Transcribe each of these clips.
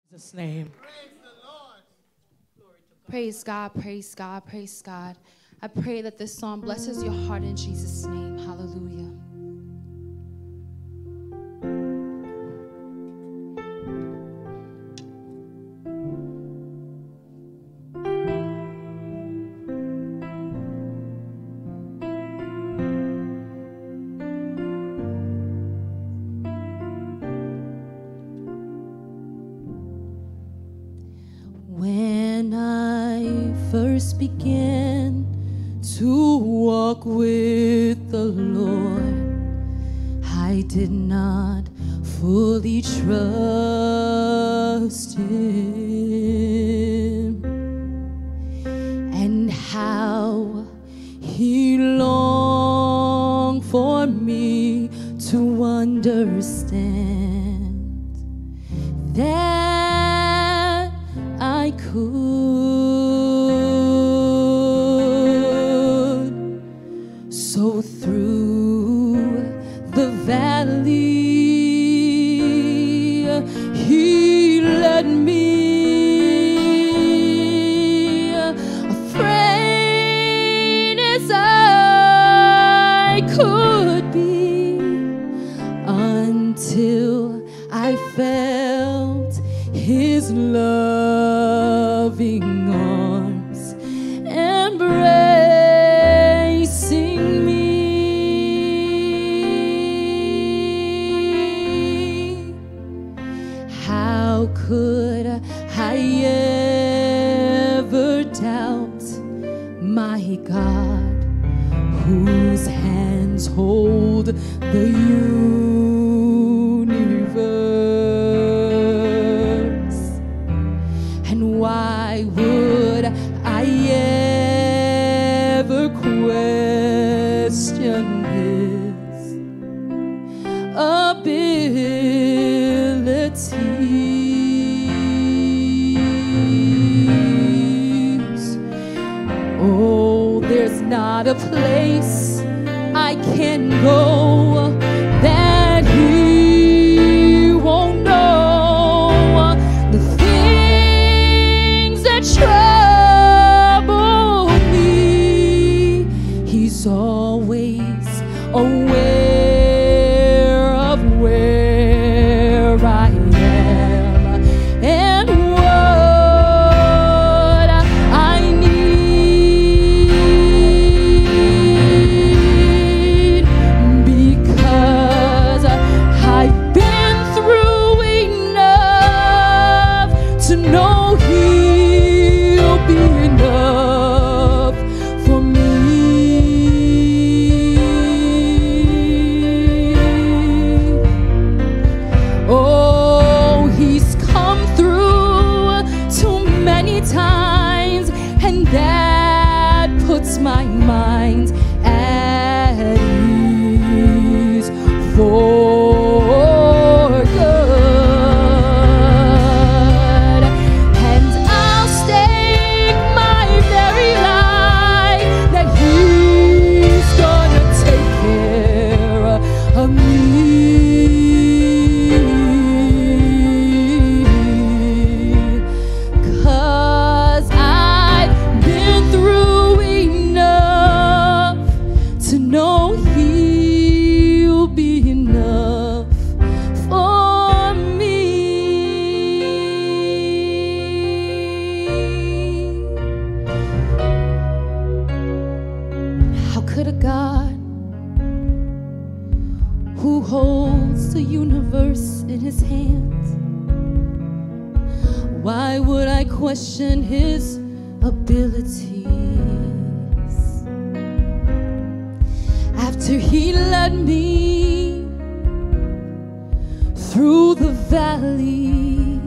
Jesus' name. Praise God, praise God, praise God. I pray that this song blesses your heart in Jesus' name. Hallelujah. When I first began to walk with the Lord, I did not fully trust Him, and how He longed for me to understand that I could. So through the valley, He led me, afraid as I could be, until I felt His loving arms embracing me. How could I ever doubt my God, whose hands hold the universe? And why would I ever question His abilities? Oh, there's not a place I can go that He won't know. The things that trouble me, He's always aware of where I am and what I need, because I've been through enough to know He'll be enough for me. Oh, He's come through too many times, and that puts my mind at ease for good. And I'll stake my very life that He's gonna take care of me. 'Cause I've been through enough to know He'll be enough for me. How could a God who holds the universe in His hands, why would I question His abilities? After He led me through the valley,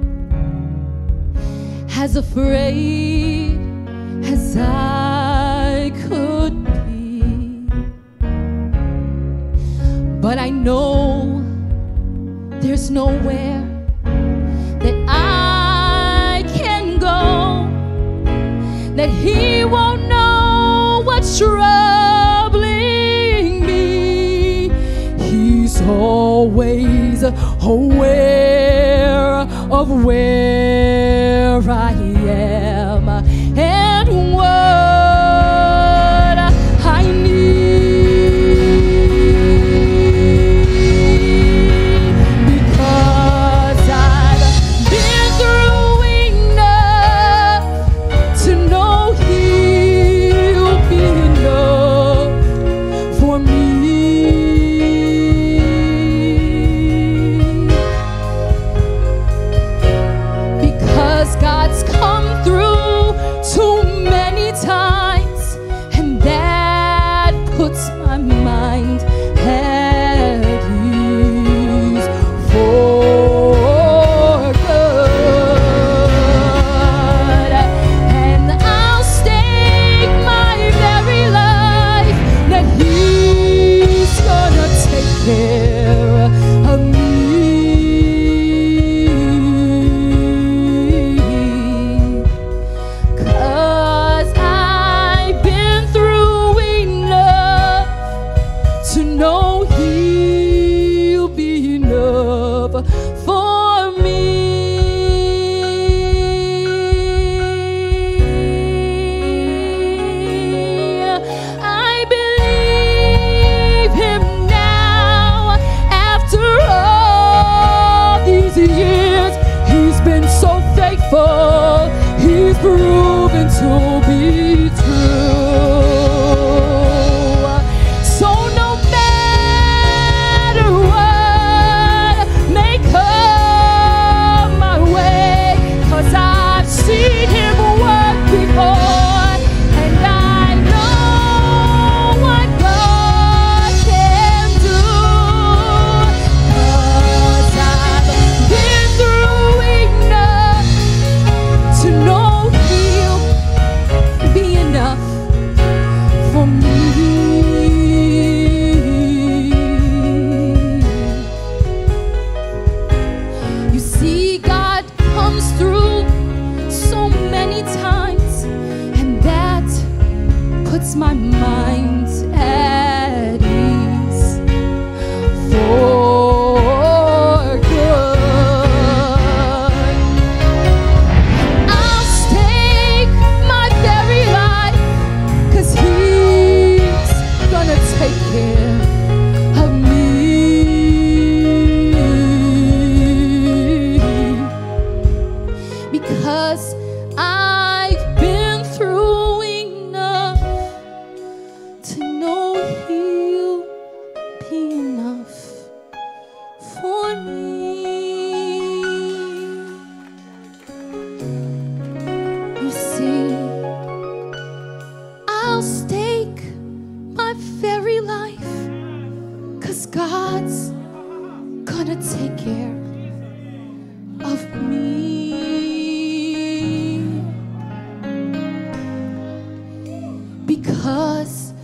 as afraid as I could be, but I know there's nowhere that I can go that He won't know what's troubling me. He's always aware of where I am and what I need, because I've been through enough to know He'll be enough for me. Because God's come through too many times, and that puts my mind at ease for good. And I'll stake my very life that He's gonna take care of me. 'Cause I've been through enough to know He'll be enough for me. I believe Him now after all these years. He's been so faithful. He's proven to be true. So no matter what may come my way, 'cause I've seen Him work before, and I know what God can do. 'Cause I've been through enough to know He'll be enough for me. You see, God comes through so many times, and that puts my mind at ease for good. I'll stake my very life, 'cause He's gonna take care of me. Because I've been through enough to know He'll be enough for me. You see, I'll stake my very life, 'cause God's gonna take care of me. Because